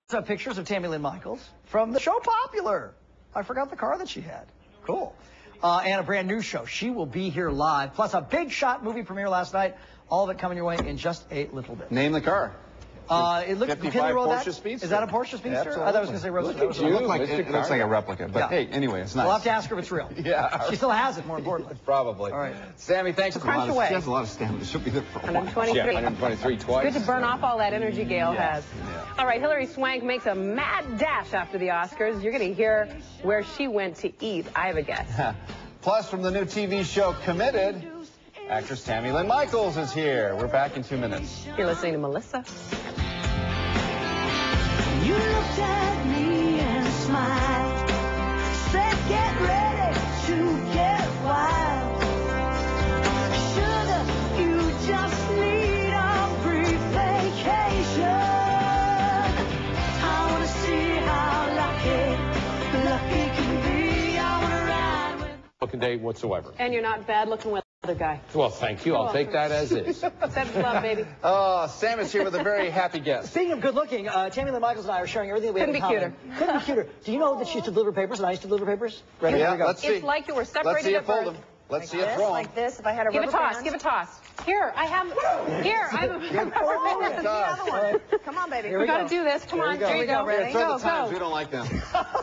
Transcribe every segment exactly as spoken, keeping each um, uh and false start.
Some pictures of Tammy Lynn Michaels from the show Popular. I forgot the car that she had. Cool. Uh, and a brand new show. She will be here live. Plus a big shot movie premiere last night. All of it coming your way in just a little bit. Name the car. Uh, it looks fifty-five Porsche that? Speedster. Is that a Porsche Speedster? Absolutely. I thought I was going to say Roadster. Look at you. It, look like, it, it looks like a replica. But yeah. hey, anyway, it's nice. We'll have to ask her if it's real. Yeah. She still has it, more importantly. Probably. All right. Sammy, thanks for Crunch away. She has a lot of stamina. She'll be there for a while. one twenty-three. Yeah, one twenty-three twice. Good to burn off all that energy Gail yeah. has. Yeah. All right, Hilary Swank makes a mad dash after the Oscars. You're going to hear where she went to eat. I have a guess. Plus, from the new T V show Committed, actress Tammy Lynn Michaels is here. We're back in two minutes. You're listening to Melissa. You looked at me and smiled, said get ready to get wild. Sugar, you just need a brief vacation. I want to see how lucky, lucky can be. I want to ride with... Looking day whatsoever. And you're not bad looking with the other guy. Well, thank you. You're I'll welcome. take that as is. That's love, baby. Oh, Sam is here with a very happy guest. Speaking of good looking, uh, Tammy Lynn Michaels and I are sharing everything that we Couldn't have in be common. Couldn't be cuter. Do you know that she used to deliver papers and I used to deliver papers? Ready? Yeah, Here we go. let's see. It's like you were separated Let's see it at birth. fold them. Let's see Like it this, throw 'em. like this, if I had a Give a rubber toss. band. Give a toss. Here, I have. Here, I have. Oh, my gosh. All right. Come on, baby. Here We we got go. to do this. Come Here on. we go. Here you Here we go. go. Ready? Throw Go, the times. go. We don't like them.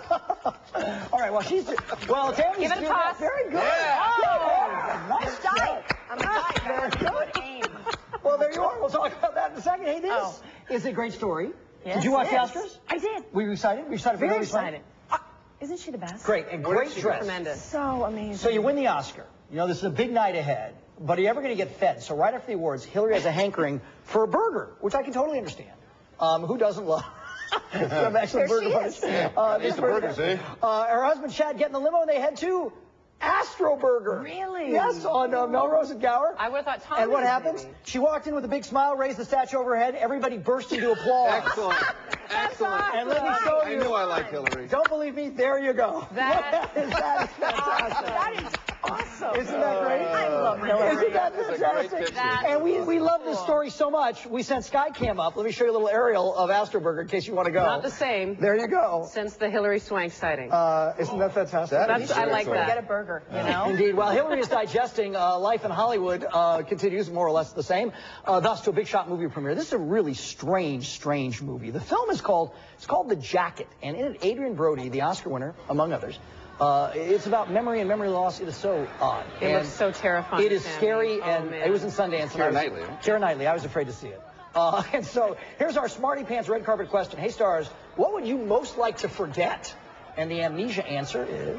All right, well, she's... Well, Tammy's Give it a doing toss. that very good. Yeah. Yeah. Nice Dyke. job. I'm a dyke. I have good aim. Well, there you are. We'll talk about that in a second. Hey, this Oh. is a great story. Yes, Did you watch it the is. Oscars? I did. Were you excited? Were you excited for Very Hilary Swank? excited. Uh, isn't she the best? Great, and Where great did she dress. Tremendous. So amazing. So you win the Oscar. You know, this is a big night ahead. But are you ever going to get fed? So right after the awards, Hilary has a hankering for a burger, which I can totally understand. Um, who doesn't love some excellent There burger she punch? is. Uh, Eat the burgers, eh? Uh, her husband Chad get in the limo and they head to Astro Burger. Really? Yes, on uh, Melrose and Gower. I would have thought Tom. And what was happens? maybe. She walked in with a big smile, raised the statue over her head. Everybody burst into applause. Excellent. Excellent. And let me show I you. knew I liked Hillary. Don't believe me? There you go. That is that is fantastic. That is awesome. Isn't that great? I love Hillary. Isn't that That's a great fantastic? picture. That- And we, we love this story so much, we sent Skycam up. Let me show you a little aerial of Astroburger in case you want to go. Not the same There you go. since the Hilary Swank sighting. Uh, isn't that fantastic? That That's, is I like seriously. Get a that. burger, you know? Indeed. While Hillary is digesting, uh, life in Hollywood uh, continues more or less the same, uh, thus to a big shot movie premiere. This is a really strange, strange movie. The film is called, it's called The Jacket, and in it, Adrian Brody, the Oscar winner, among others, uh, it's about memory and memory loss. It is so odd. It And looks so terrifying. It is Sammy. scary, Oh, and man. it was in Sundance. Keira and I was- Knightley, right? Keira Knightley. I was afraid to see it. Uh, and so here's our Smarty Pants red carpet question. Hey, stars, what would you most like to forget? And the amnesia answer is...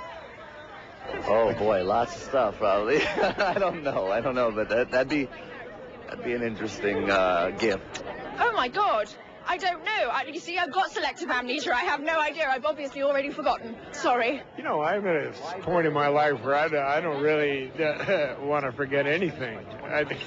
Oh boy, lots of stuff probably. I don't know. I don't know, but that, that'd be that'd be an interesting uh, gift. Oh my God, I don't know. I, you see, I've got selective amnesia. I have no idea. I've obviously already forgotten. Sorry. You know, I'm at a point in my life where I, don't- I don't really uh, want to forget anything. I think.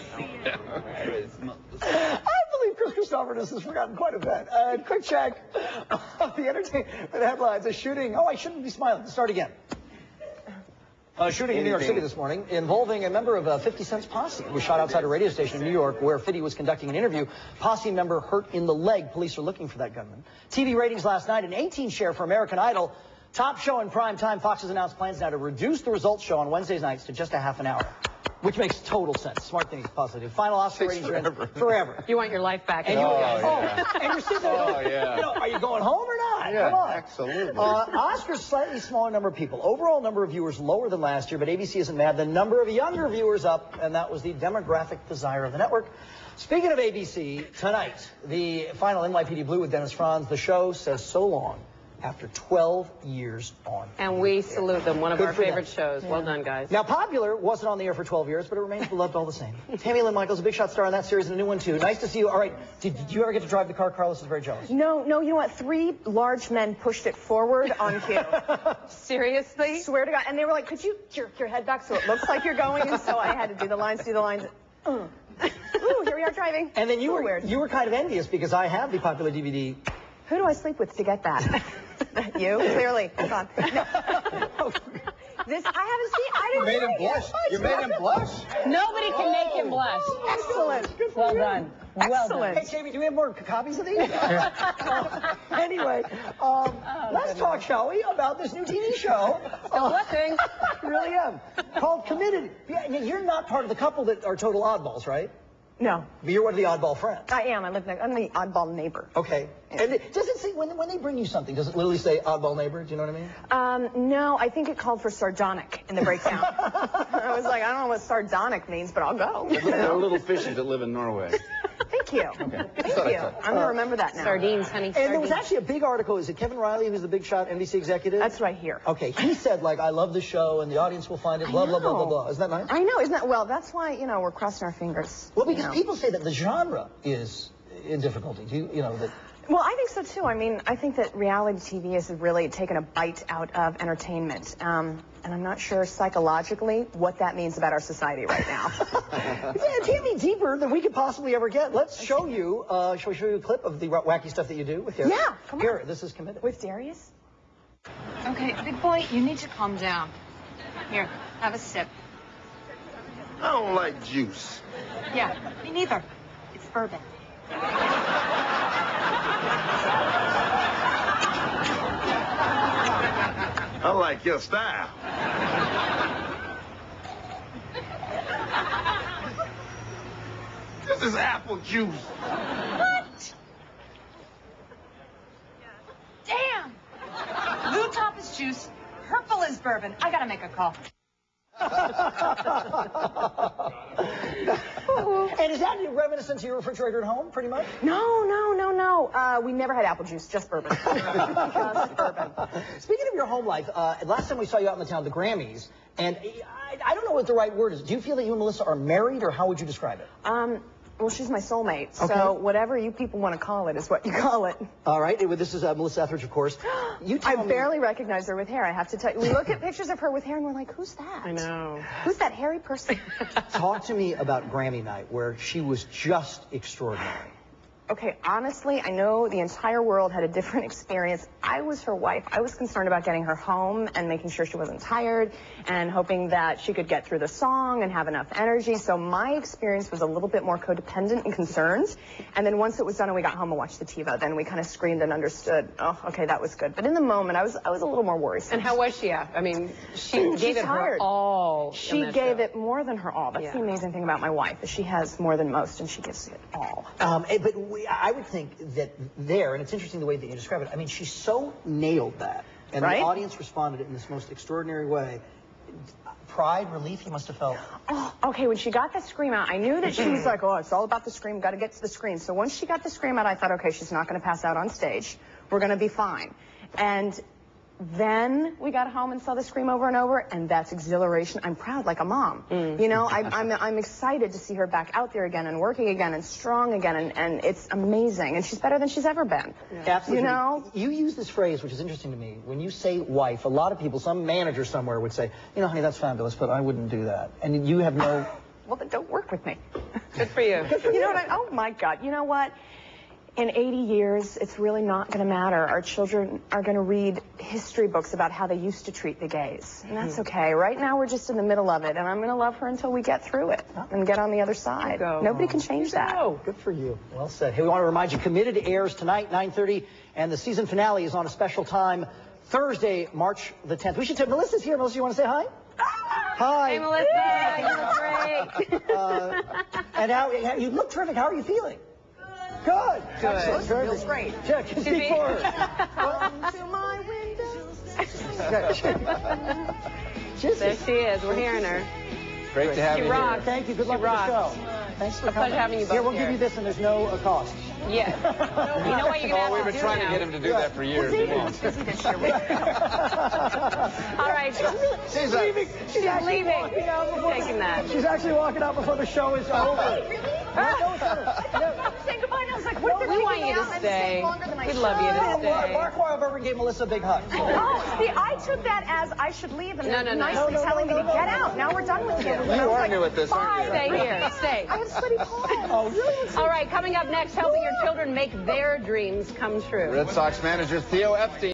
I believe Chris Christopherson has forgotten quite a bit. Uh, quick check of the entertainment headlines. A shooting. Oh, I shouldn't be smiling. Start again. A shooting in New York City this morning involving a member of uh, fifty Cent's Posse was shot outside a radio station in New York where fifty was conducting an interview. Posse member hurt in the leg. Police are looking for that gunman. T V ratings last night, an eighteen share for American Idol. Top show in prime time. Fox has announced plans now to reduce the results show on Wednesdays nights to just a half an hour, which makes total sense. Smart thing is positive. Final Oscar ratings are in forever. You want your life back. And, you, Oh, oh, yeah. and you're sitting there Oh, going, yeah. you know, are you going home or not? Yeah, Come on. absolutely. Uh, Oscars, slightly smaller number of people. Overall number of viewers lower than last year, but A B C isn't mad. The number of younger viewers up, and that was the demographic desire of the network. Speaking of A B C, tonight, the final N Y P D Blue with Dennis Franz. The show says so long after twelve years on. And we salute them. One of Good our for them. favorite shows. Well done, guys. Now, Popular wasn't on the air for twelve years, but it remains beloved all the same. Tammy Lynn Michaels, a big shot star on that series, and a new one, too. Nice to see you. All right, did, did you ever get to drive the car? Carlos is very jealous. No, no, you know what? Three large men pushed it forward on cue. Seriously? Swear to God. And they were like, could you jerk your head back so it looks like you're going? And so I had to do the lines, do the lines. Uh. Ooh, here we are driving. And then you So were weird. you were kind of envious because I have the Popular D V D. Who do I sleep with to get that? You? Clearly. Hold on. No. This, I haven't seen, I You didn't made see him it yet. blush. You made him blush. Nobody can make him blush. Excellent. Well done. Well done. Excellent. Hey, Jamie, do we have more copies of these? Anyway, um, let's talk, shall we, about this new T V show. Still looking. I really am. Called Committed. Yeah, you're not part of the couple that are total oddballs, right? No, But you're one of the oddball friends. I am. I live next. I'm the oddball neighbor. Okay. And it, does it say, when, when they bring you something, does it literally say oddball neighbor? Do you know what I mean? Um, no, I think it called for sardonic in the breakdown. I was like, I don't know what sardonic means, but I'll go. They're little fishes that live in Norway. Thank you. Thank you. I'm going to remember that now. Sardines, honey. And there was Sardines. actually a big article. Is it Kevin Riley, who's the big shot N B C executive? That's right here. Okay, he said, like, I love the show and the audience will find it, blah, blah, blah, blah, blah. Isn't that nice? I know, isn't that, well, that's why, you know, we're crossing our fingers. Well, you because know. people say that the genre is in difficulty. Do you, you know, that... Well, I think so too. I mean, I think that reality T V has really taken a bite out of entertainment. Um, and I'm not sure psychologically what that means about our society right now. Yeah, it can't be deeper than we could possibly ever get. Let's show you, uh, shall we show you a clip of the wacky stuff that you do with Darius? Yeah, come on. Here, this is Committed. With Darius? Okay, big boy, you need to calm down. Here, have a sip. I don't like juice. Yeah, me neither. It's bourbon. I like your style. This is apple juice. What? Damn! Blue top is juice, purple is bourbon. I gotta make a call. And is that reminiscent to your refrigerator at home, pretty much? No, no, no, no. Uh, we never had apple juice, just bourbon. Just bourbon. Speaking of your home life, uh, last time we saw you out in the town, the Grammys, and I, I don't know what the right word is. Do you feel that you and Melissa are married, or how would you describe it? Um, well, she's my soulmate, so Okay. whatever you people want to call it is what you call it. All right. It- this is uh, Melissa Etheridge, of course. You I tell me- barely recognize her with hair, I have to tell you. We look at pictures of her with hair and we're like, who's that? I know. Who's that hairy person? Talk to me about Grammy night, where she was just extraordinary. Okay, honestly, I know the entire world had a different experience. I was her wife. I was concerned about getting her home and making sure she wasn't tired and hoping that she could get through the song and have enough energy. So my experience was a little bit more codependent and concerned. And then once it was done and we got home and watched the TiVo, then we kind of screamed and understood, oh, okay, that was good. But in the moment, I was I was a little more worrisome. And how was she at? I mean, she She's gave it tired. her all. She in that gave show. it more than her all. That's Yeah. the amazing thing about my wife, is she has more than most and she gives it all. Um, eh, but we, I would think that there, and it's interesting the way that you describe it, I mean, she so nailed that. And Right? the audience responded in this most extraordinary way. Pride, relief, you must have felt. Oh, okay, when she got the scream out, I knew that she was like, oh, it's all about the scream, got to get to the screen. So once she got the scream out, I thought, okay, she's not going to pass out on stage. We're going to be fine. And then we got home and saw the scream over and over, and that's exhilaration. I'm proud like a mom. Mm. You know, I, I'm, I'm excited to see her back out there again and working again and strong again, and, and it's amazing. And she's better than she's ever been. Absolutely. You know? You use this phrase, which is interesting to me. When you say wife, a lot of people, some manager somewhere would say, you know, honey, that's fabulous, but I wouldn't do that. And you have no... Well, then don't work with me. Good for you. You know what I, oh my God, you know what? In eighty years, it's really not going to matter. Our children are going to read history books about how they used to treat the gays. And that's okay. Right now, we're just in the middle of it, and I'm going to love her until we get through it and get on the other side. go. Nobody can change that. Oh, good for you. Well said. Hey, we want to remind you, Committed airs tonight, nine thirty, and the season finale is on a special time, Thursday, March the tenth. We should tell Melissa's here. Melissa, you want to say hi? Hi. Hey, Melissa. You look great. Uh, and how, you look terrific. How are you feeling? Good. Good. Excellent. Terrific. Feels great. Check. Speak me. forward. Come to my window. There she is. We're hearing her. Great to have She you rocks. Thank you. Good luck She with the rocks. show. Thanks for A coming. pleasure having you both Here, we'll here. give you this, and there's no uh, cost. Yeah. You know what you're going to Oh, have we've to been do trying now. to get him to do that for years. Well, He David won't. was busy this year. All right. She's leaving. She's actually leaving. walking out before Taking that. She's actually walking out before the show is over. I'm saying goodbye, and I was like, what if We they're want kicking you to out and I'm stay. staying longer than I We'd should? love you to Mark, stay. Mark Weill gave Melissa a big hug. Oh, see, I took that as I should leave, and No, they're no, no. nicely No, no, telling no, me no, to get no, no. out. Now we're done with you. And I You was are like, new at this, aren't you? Stay here. Stay. I have sweaty palms. Oh, really? All right, coming up next, helping your children make their dreams come true. Red Sox manager Theo Epstein.